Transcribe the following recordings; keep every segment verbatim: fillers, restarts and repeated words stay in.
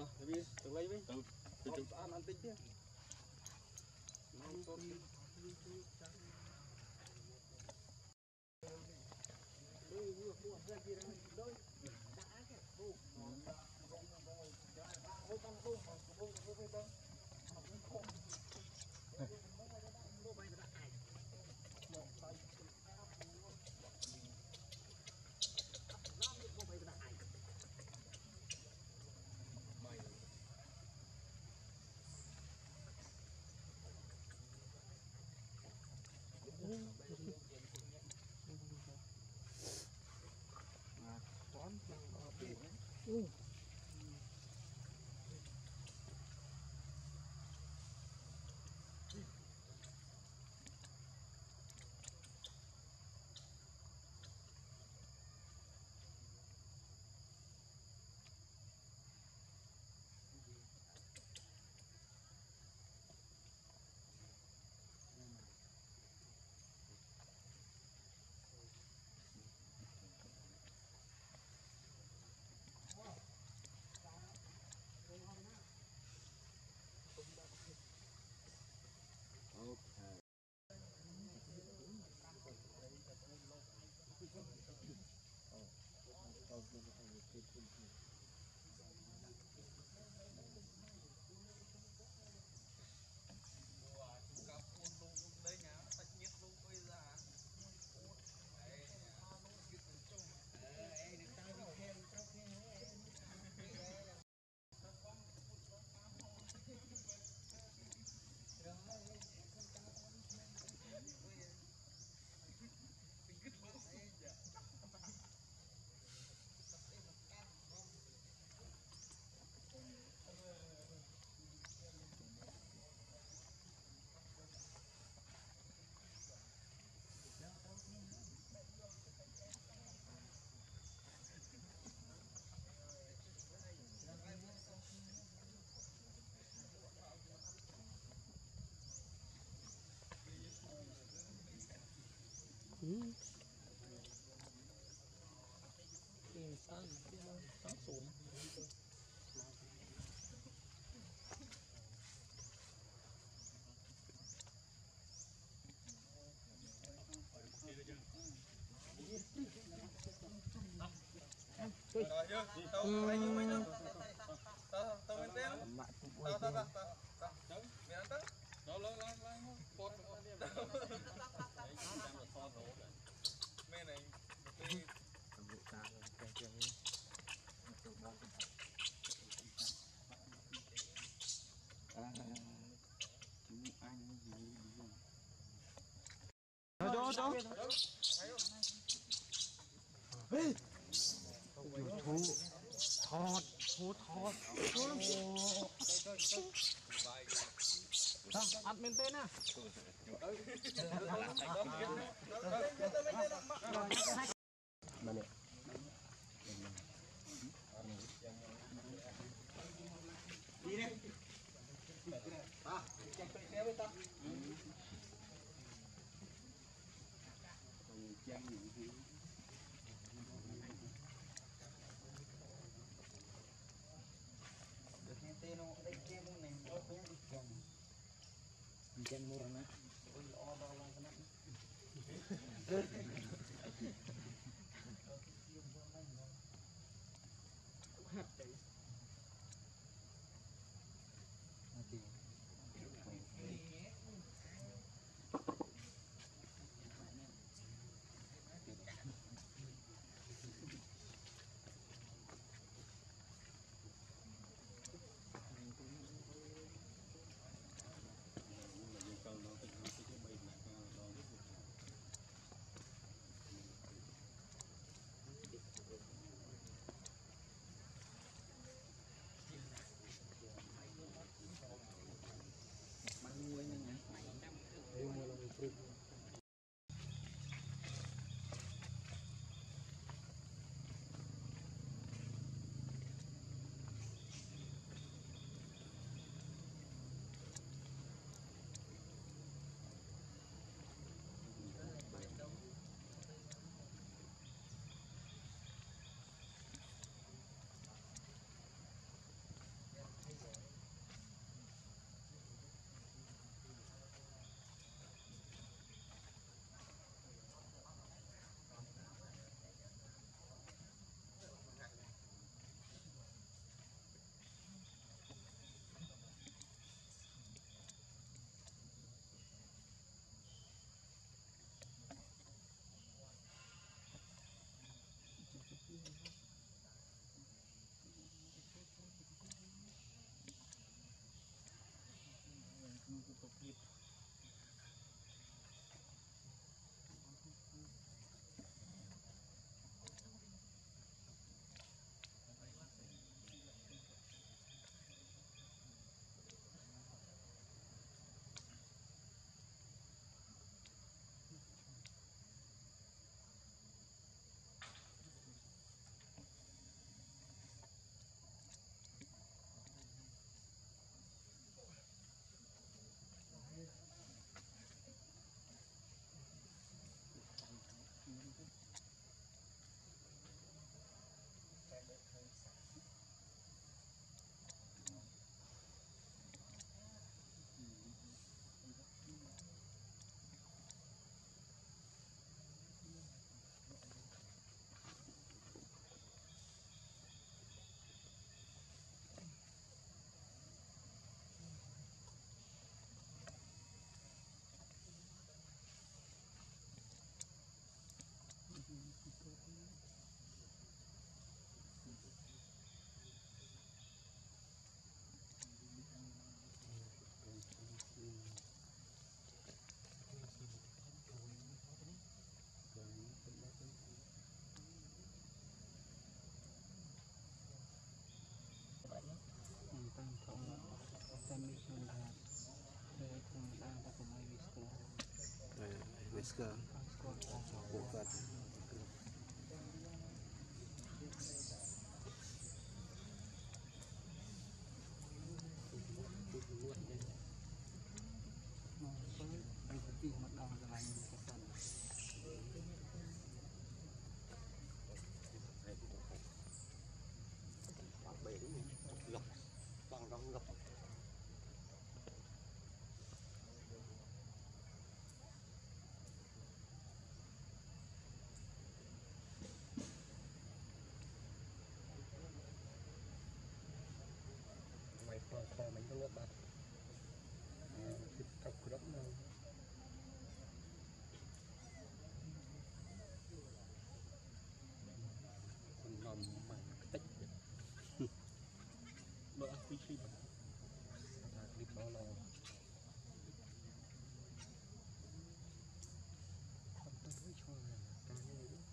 đi từ lấy đi từ từ ăn ăn tích đi Ừ. Okay. Ừ. Thì sao thì nó xuống rồi chưa tao lấy như mấy nữa tao tao bên tên tao tao tao tao tao mày ăn tao đó lên lên lên cột mẹ này vụ ta cái cái à chú anh gì đó đó đó ê thú thọt thú thọt ăn bên tên à mà nè đi đi à chạy chạy xe với tao còn chân những thứ được nghe tên nó đây kia nó này nó cũng đi chân đi chân mua rồi ôi lo bao lâu cái hạt đấy okay. sờ bộ phận kho mình có nước bạc thịt cọc rất ngon còn nằm bằng tích đỡ phi phi bằng clip đó là không tôi thấy cho là ca này đó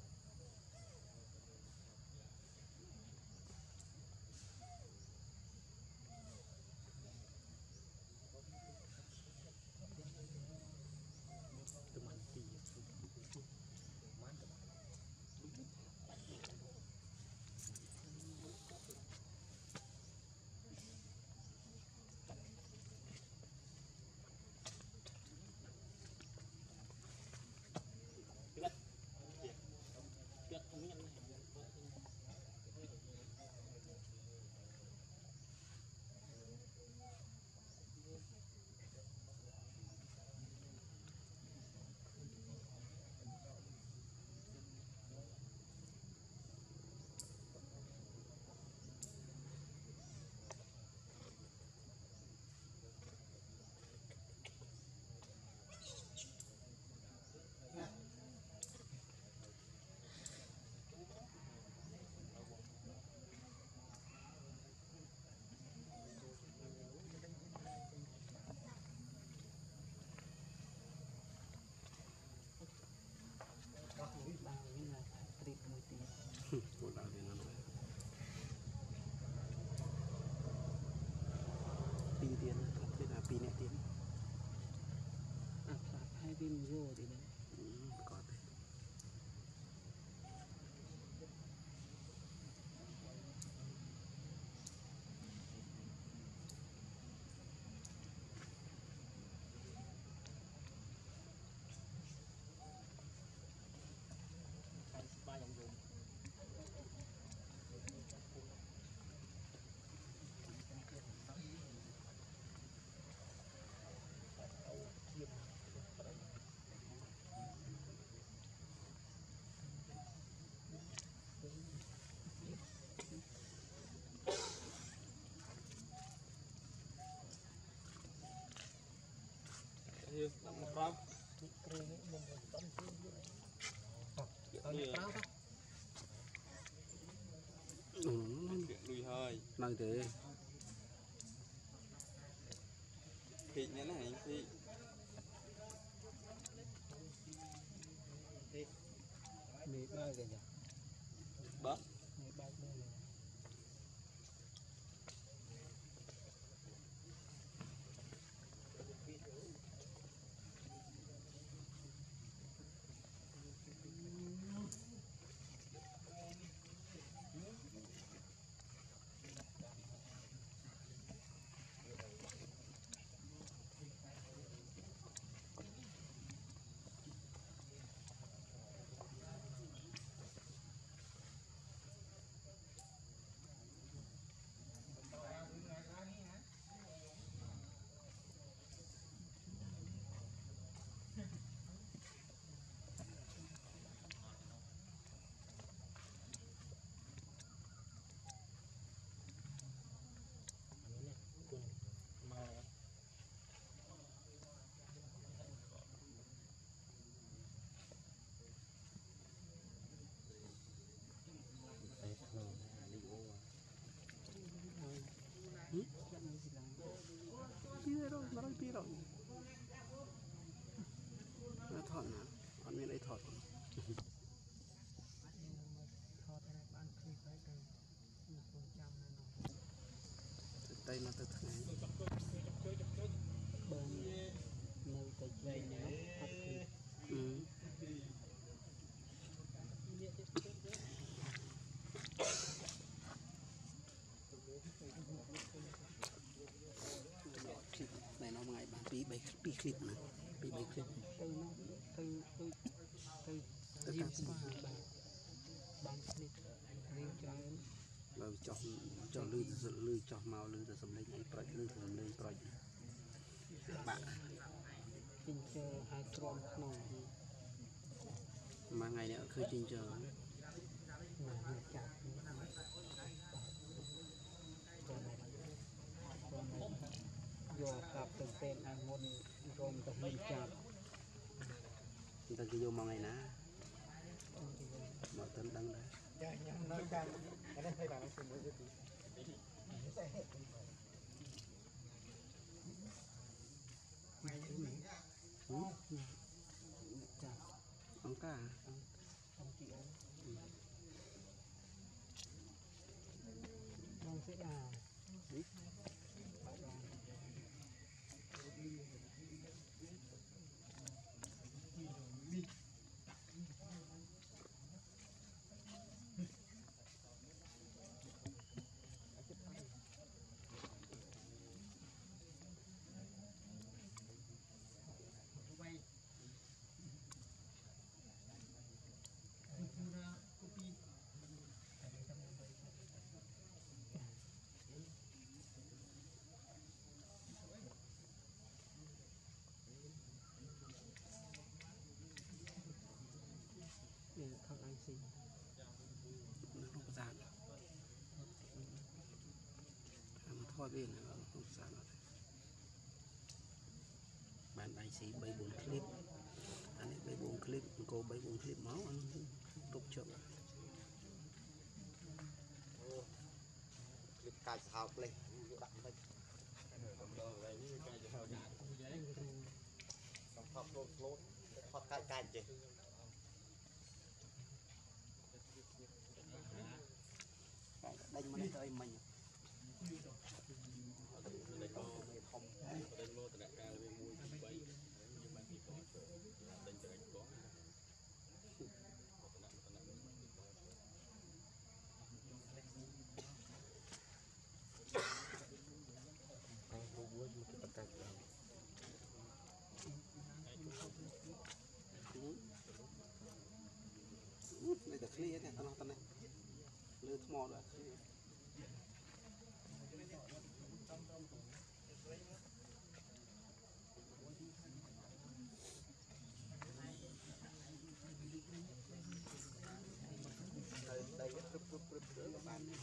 một đạo thì nó nói pi tiền thế là pi nẹt tiền à hai pin vô thì đấy có thế ba dòng dùng làm một rau lùi hơi năng thế thịt như thế này thì mười ba cái gì bớt mười ba cái này pi rồi nó nói pi rồi nó thọt nè anh mới lấy thọt tay nó thật này bên nơi tay chơi nó phát từ nó từ từ từ diêm pha bán đi riêng cho rồi cho cho lư lư cho màu lư từ sầm lên ấy proi lư từ sầm lên proi bạn chinh chờ hai tròn nòng mà ngày nữa khơi chinh chờ mà hình chặt vô cặp từng tên anh môn rôm từ hình chặt người ta cứ vô màu ngày ná mọi tên đăng đấy nói căng cái này phải là nó cùng với cái gì ông cả không sẽ à không ăn gì nó không có dàn mà thôi bên này nó không có dàn bạn đại sĩ bảy bốn clip anh ấy bảy bốn clip cô bảy bốn clip máu anh tục chậm clip cài hào lên đặt lên trong thọc lốt lốt thọc cài cài gì đánh mà tới mình đây là clear này, tao này, lừa thò rồi. đây cái trục trục trục trục các bạn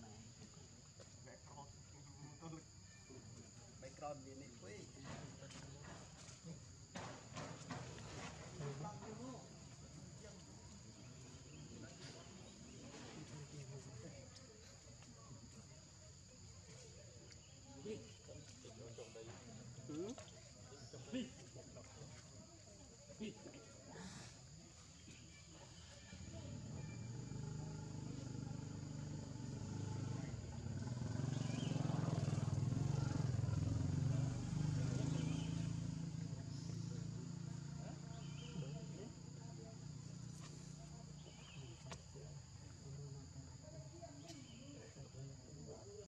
background ini, wih.